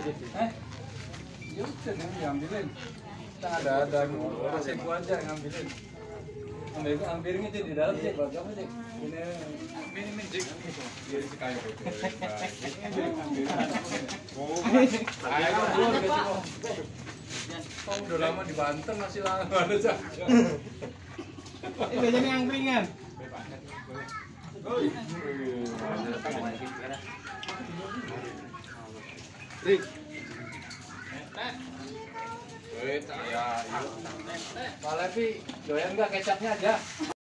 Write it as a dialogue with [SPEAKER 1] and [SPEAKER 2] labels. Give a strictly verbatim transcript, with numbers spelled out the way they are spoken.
[SPEAKER 1] Eh, ya udah nih diambilin. Kita ada ada kasih gua aja ngambilin. Ambil ambilin itu di dalam sih, bagus apa sih? Ini ini minjik. Dia sekali gitu. Oh, ayo oh, udah lama di Banten masih lama ada aja.
[SPEAKER 2] Ini biasanya angkringan.
[SPEAKER 1] Rik. Wait, ya. Pak Levi, doyan nggak kecapnya aja?